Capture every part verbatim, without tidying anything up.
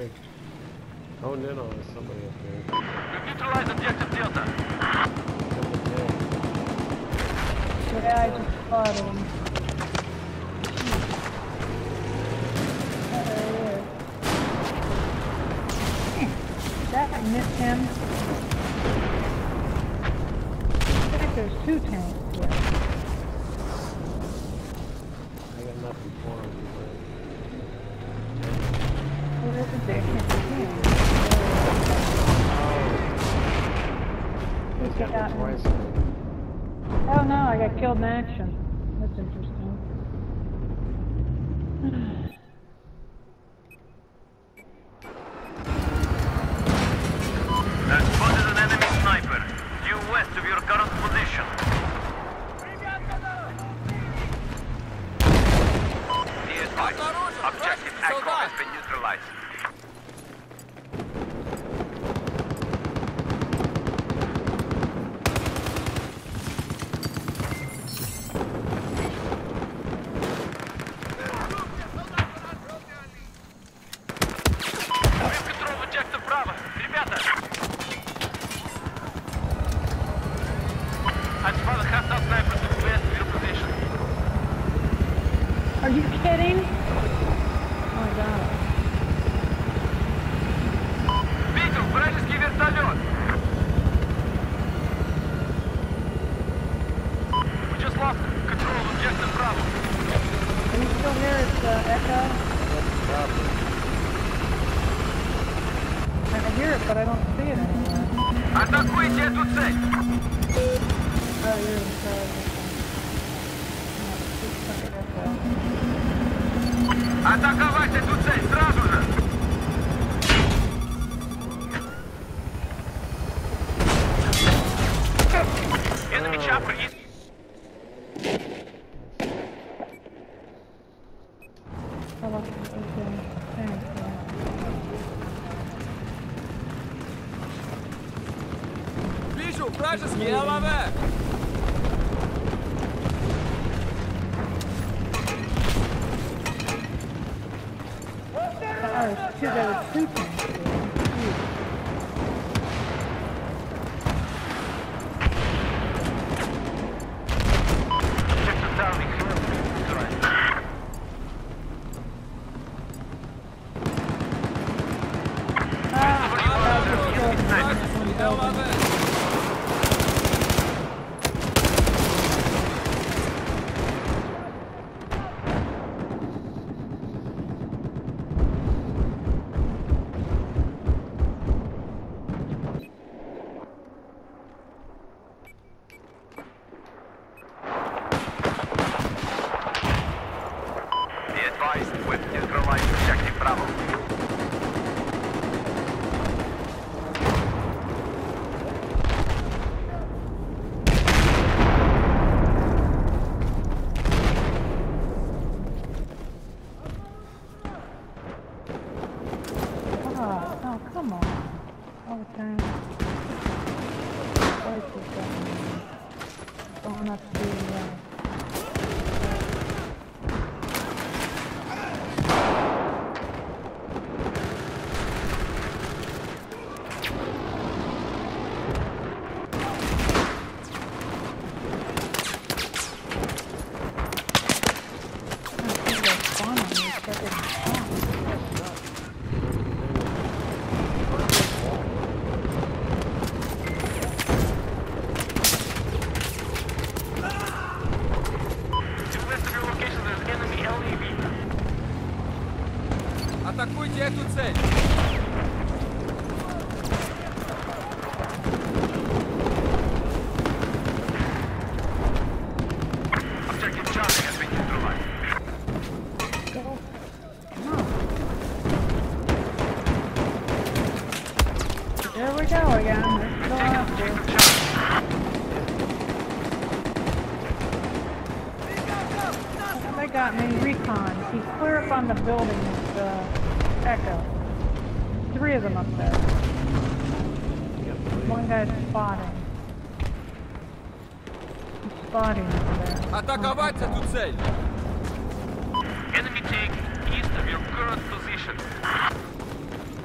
me. Oh no, no, there's somebody up here. We've neutralized objective Delta. Yeah, I just spotted him. There he is. That I missed him. I think there's two tanks here. I got nothing for him. Well, there's a dick. He's got me twice. Oh no, I got killed in action. That's interesting. I've spotted an enemy sniper, due west of your current position. Be advised, objective Echo has been neutralized. Are you kidding? Oh my god. Видел, вражеский вертолет! We just lost control of objective Bravo. Are you still here at uh, Echo? I hear it, but I don't see it anymore. Атакуйте эту цель! Oh, you're inside. Атаковать эту цель сразу же! Enemy chopper is... Oh, okay. Thanks, man. Вижу вражеский ЛВ! Oh, there's two, there was two tanks. Objective Darling, correct. Ah, Вражеский ЛВ! Be advised, we've neutralized objective Bravo. oh, oh, come on. All the time. Twice this time. Going up to the, uh, Атакуйте эту цель! Objective Charlie has been neutralized. There we go again. Let's go after it. They got me recon. He's clear up on the building with uh, Echo. Three of them up there. One guy's spotting. He's spotting over there. Атаковать эту цель! Enemy tank east of your current position.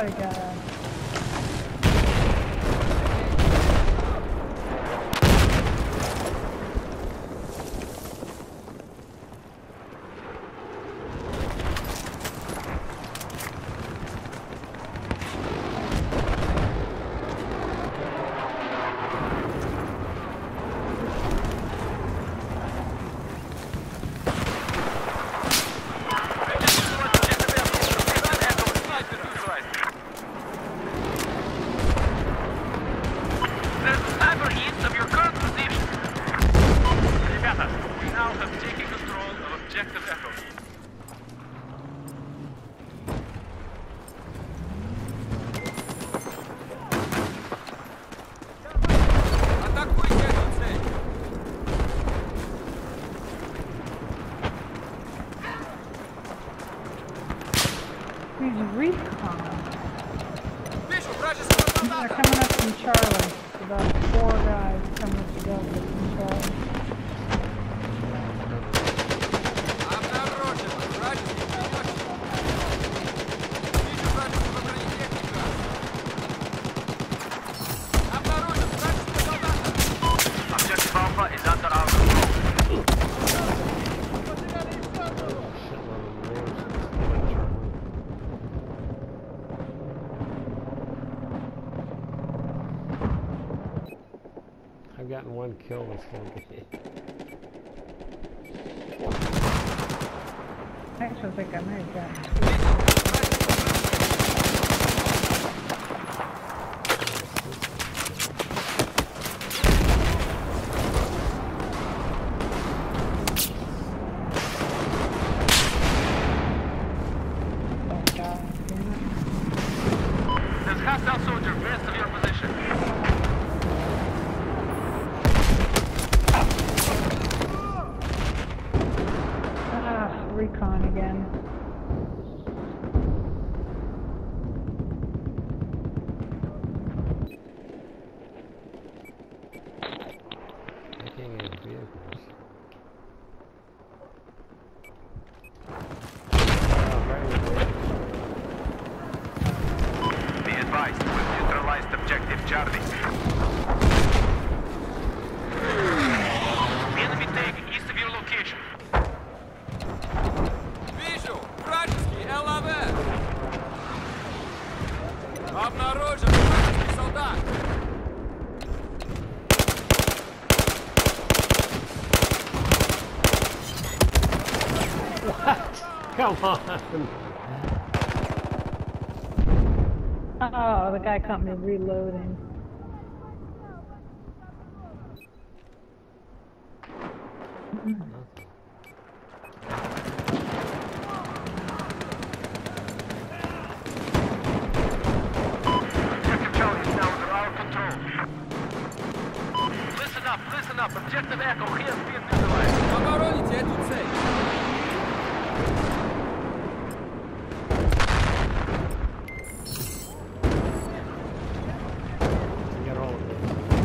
Somebody got a... Recon. They're coming up from Charlie. About four guys coming together from Charlie. Objective Alpha is under our control. I've gotten one kill this whole game. Actually, I think I may have gotten two. Oh, God, damn it. There's hostile soldier west of your position. Recon again. I can't get vehicles. Oh, right with Be advised, we've neutralized objective Charlie. Enemy tank east of your location. Обнаружен вражеский солдат! What? Come on! Oh, the guy caught me reloading. Listen up, objective Echo has been neutralized. Обороните эту цель! Get all of this.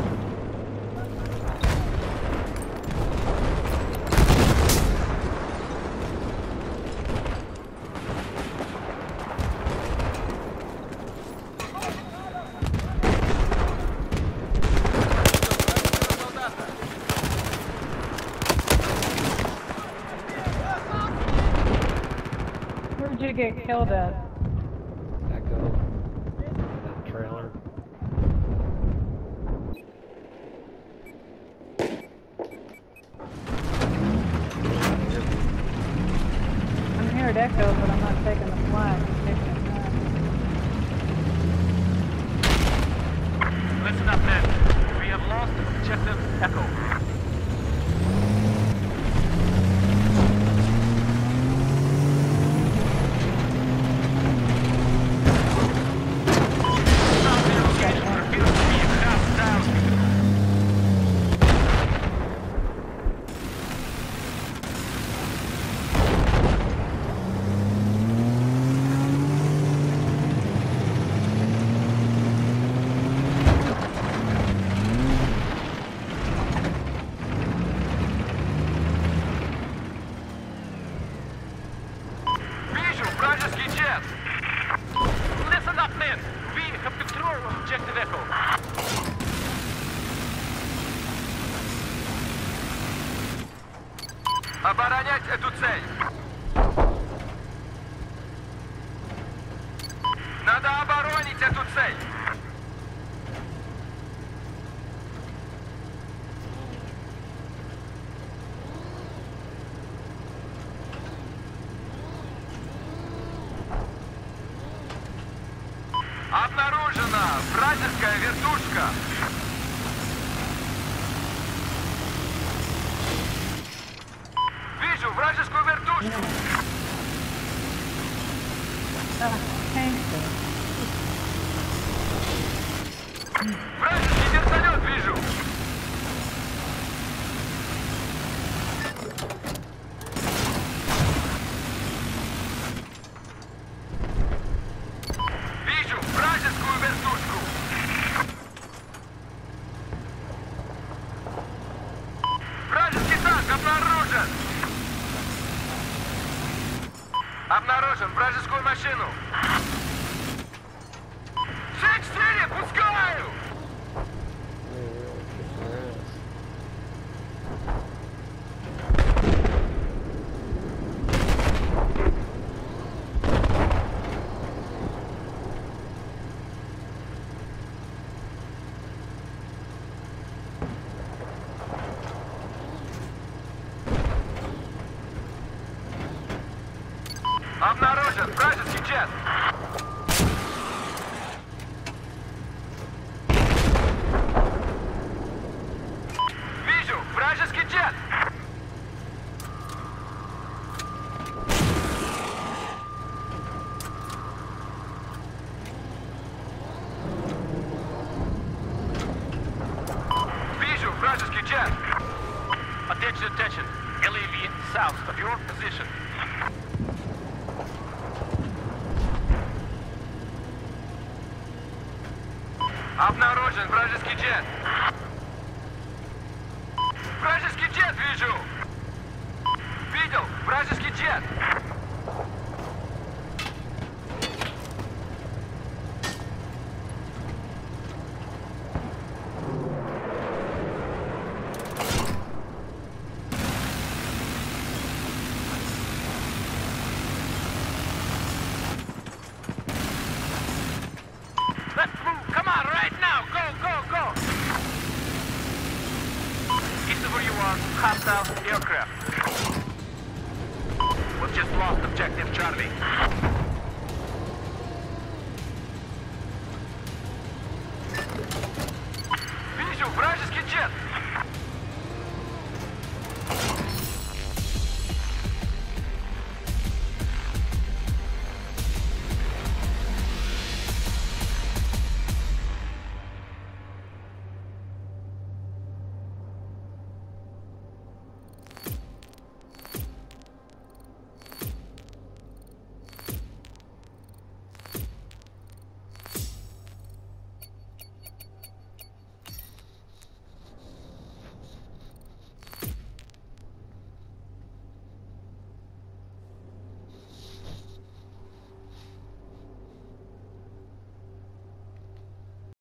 Where'd you get killed at? Echo. That trailer. I'm here at Echo, but I'm not taking the flag. I'm taking it back. Listen up, men. We have lost objective Echo. Objective Echo. Оборонять эту цель. Надо оборонить эту цель. Обнаружена вражеская вертушка. Вижу вражескую вертушку. Ah, thanks. Вражеский вертолет вижу. Вижу вражескую вертушку. Вражеский танк обнаружен. Обнаружен вражескую машину. Шесть четыре, пускаю! They really kicked their ass. Обнаружен вражеский джет. Вижу вражеский джет. Вижу вражеский джет. Attention, attention. L A V south of your position. Обнаружен вражеский джет. Вражеский джет вижу. Видел вражеский джет. Let's move. Come on, right now. Go, go, go. East of where you are, hostile aircraft. We've just lost objective Charlie. Вижу вражеский джет.